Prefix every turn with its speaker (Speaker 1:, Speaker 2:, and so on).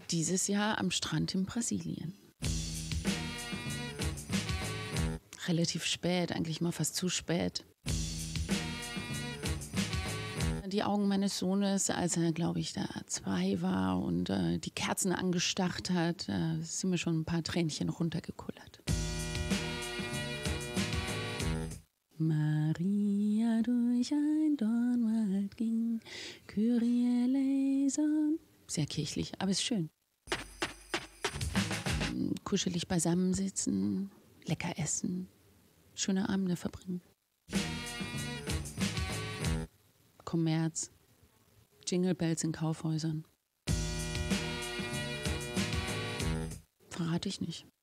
Speaker 1: Dieses Jahr am Strand in Brasilien. Relativ spät, eigentlich mal fast zu spät. Die Augen meines Sohnes, als er, glaube ich, da 2 war und die Kerzen angestarrt hat, sind mir schon ein paar Tränchen runtergekullert. Maria durch ein Dornwald ging, Kyrie eleison. Sehr kirchlich, aber ist schön. Kuschelig beisammensitzen, lecker essen, schöne Abende verbringen. Kommerz, Jingle Bells in Kaufhäusern. Verrate ich nicht.